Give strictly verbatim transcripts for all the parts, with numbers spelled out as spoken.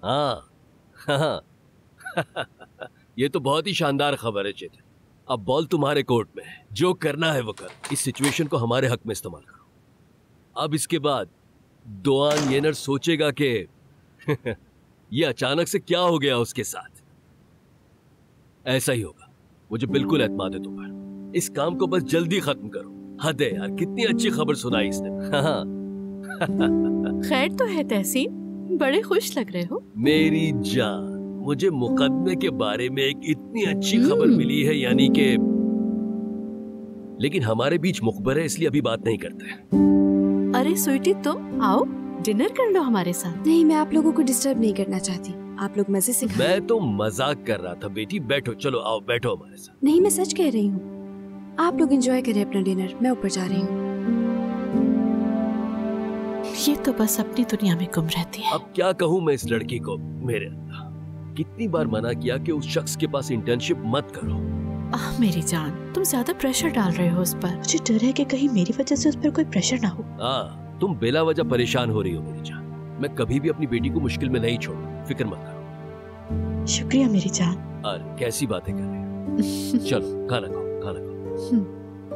हाँ हाँ ये तो बहुत ही शानदार खबर है चेतन। अब बॉल तुम्हारे कोर्ट में है, जो करना है वो कर। इस सिचुएशन को हमारे हक में इस्तेमाल करो। अब इसके बाद दोआन येनर सोचेगा कि ये अचानक से क्या हो गया उसके साथ। ऐसा ही होगा, मुझे बिल्कुल एतमाद है तुम पर। इस काम को बस जल्दी खत्म करो। हद है यार, कितनी अच्छी खबर सुनाई इसने। खैर तो है तहसीन, बड़े खुश लग रहे हो। मेरी जान, मुझे मुकदमे के बारे में एक इतनी अच्छी खबर मिली है, यानी कि लेकिन हमारे बीच मुखबर है, इसलिए अभी बात नहीं करते। अरे स्वीटी, तुम आओ डिनर कर लो हमारे साथ। नहीं, मैं आप लोगों को डिस्टर्ब नहीं करना चाहती, आप लोग मजे से खाएं। मैं तो मजाक कर रहा था बेटी। बैठो, चलो आओ बैठो हमारे साथ। नहीं, मैं सच कह रही हूँ। आप लोग एंजॉय करें अपना डिनर, मैं ऊपर जा रही हूँ। ये तो बस अपनी दुनिया में गुम रहती है। अब क्या कहूँ मैं इस लड़की को। मेरे अल्लाह, कितनी बार मना किया कि उस शख्स के पास इंटर्नशिप मत करो। आह मेरी जान, तुम ज्यादा प्रेशर डाल रहे हो उस पर। मुझे डर है कि कहीं मेरी वजह से उस पर कोई प्रेशर ना हो। हाँ, तुम बेला वजह परेशान हो रही हो मेरी जान। मैं कभी भी अपनी बेटी को मुश्किल में नहीं छोड़ूं, फिक्र मत करो। शुक्रिया मेरी जान। अरे कैसी बातें कर रही हो। चलो खाना खाओ, खाना खाओ।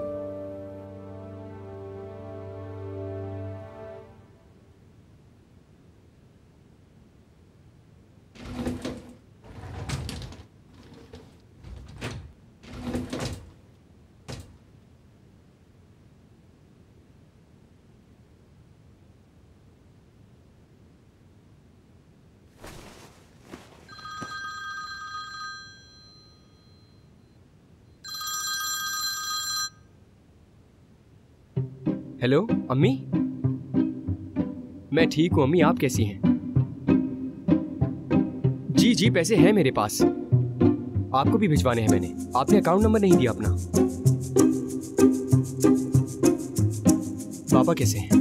हेलो अम्मी। मैं ठीक हूँ अम्मी, आप कैसी हैं? जी जी पैसे हैं मेरे पास, आपको भी भिजवाने हैं मैंने। आपने अकाउंट नंबर नहीं दिया अपना। पापा कैसे हैं?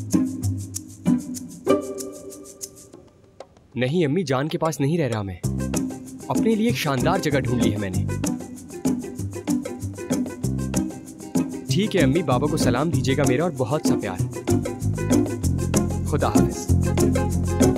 नहीं अम्मी, जान के पास नहीं रह रहा मैं। अपने लिए एक शानदार जगह ढूंढ ली है मैंने। ठीक है अम्मी, बाबा को सलाम दीजिएगा मेरा और बहुत सा प्यार। खुदा हाफिज।